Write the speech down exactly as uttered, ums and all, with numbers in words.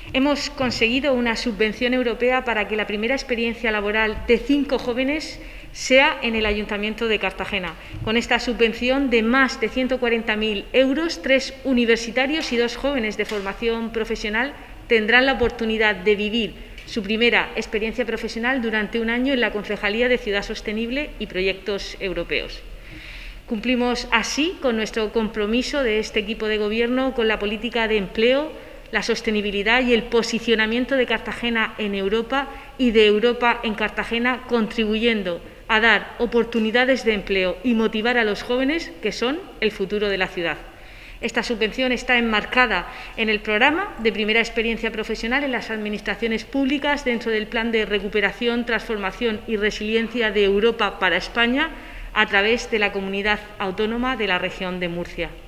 Hemos conseguido una subvención europea para que la primera experiencia laboral de cinco jóvenes sea en el Ayuntamiento de Cartagena. Con esta subvención de más de ciento cuarenta mil euros, tres universitarios y dos jóvenes de formación profesional tendrán la oportunidad de vivir su primera experiencia profesional durante un año en la Concejalía de Ciudad Sostenible y Proyectos Europeos. Cumplimos así con nuestro compromiso de este equipo de Gobierno con la política de empleo, la sostenibilidad y el posicionamiento de Cartagena en Europa y de Europa en Cartagena, contribuyendo a dar oportunidades de empleo y motivar a los jóvenes, que son el futuro de la ciudad. Esta subvención está enmarcada en el programa de primera experiencia profesional en las administraciones públicas dentro del Plan de Recuperación, Transformación y Resiliencia de Europa para España a través de la Comunidad Autónoma de la Región de Murcia.